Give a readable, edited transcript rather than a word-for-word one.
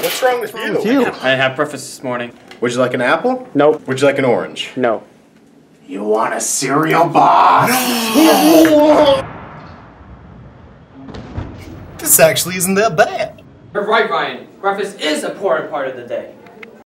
What's wrong with you? I had breakfast this morning. Would you like an apple? Nope. Would you like an orange? No. You want a cereal box? This actually isn't that bad. You're right, Ryan. Breakfast is an important part of the day.